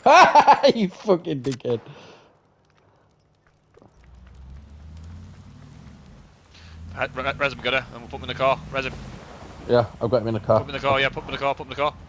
You fucking dickhead. Res him, gunner, and we'll put him in the car. Res him. Yeah, I've got him in the car. Put him in the car, yeah, put him in the car, put him in the car.